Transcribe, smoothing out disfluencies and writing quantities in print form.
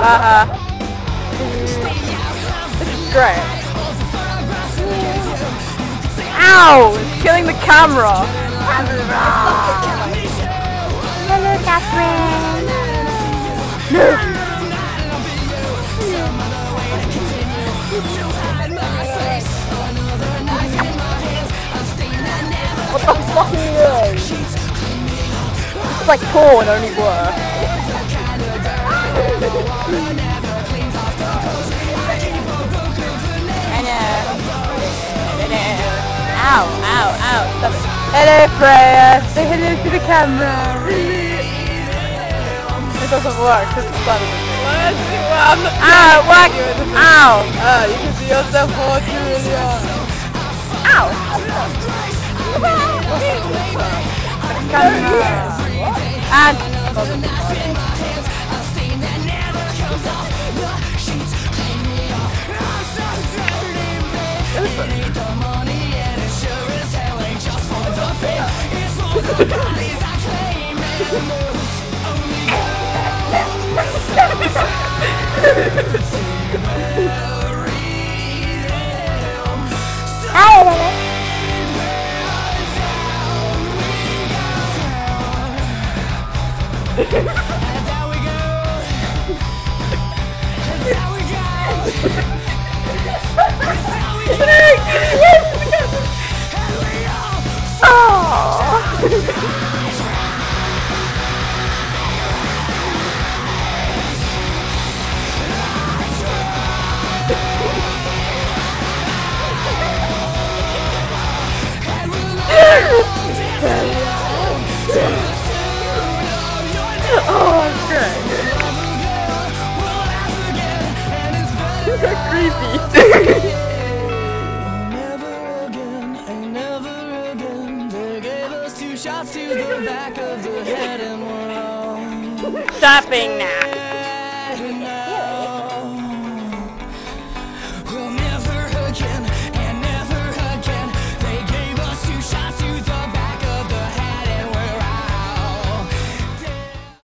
This is great. Ow! It's killing the camera. Hello, Catherine. No. What the fuck is this? It's like porn, only worse. Ow, ow, ow. Stop it. Hello, Freya. Say hello to the camera. It doesn't work. It's fun. Ow, what? Ow. You can see yourself for 2 million. Ow. And creepy. Shots to the back of the head and we're all Stopping now.